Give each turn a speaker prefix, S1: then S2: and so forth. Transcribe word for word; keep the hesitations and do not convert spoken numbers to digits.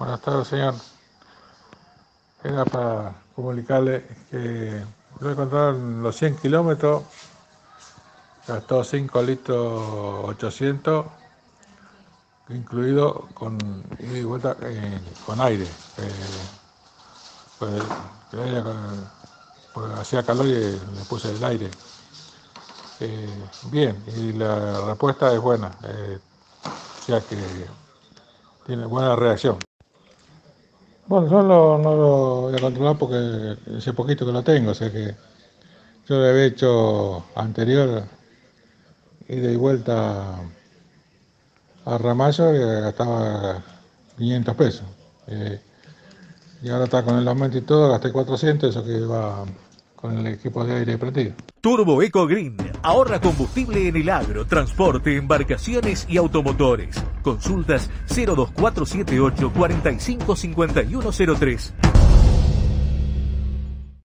S1: Buenas tardes, señor. Era para comunicarle que lo encontraron los cien kilómetros, gastó cinco litros ochocientos, incluido con ida y vuelta eh, con aire. Eh, pues, el aire pues, hacía calor y le puse el aire. Eh, bien, y la respuesta es buena, eh, o sea que tiene buena reacción. Bueno, yo no, no lo voy a controlar porque hace poquito que lo tengo, o sea que yo lo había hecho anterior, ida y vuelta a Ramallo, y gastaba quinientos pesos. Eh, y ahora está con el aumento y todo, gasté cuatrocientos, eso que va con el equipo de aire prendido.
S2: Turbo Eco Green ahorra combustible en el agro, transporte, embarcaciones y automotores. Consultas cero dos cuatro siete ocho cuatro cinco cinco uno cero tres.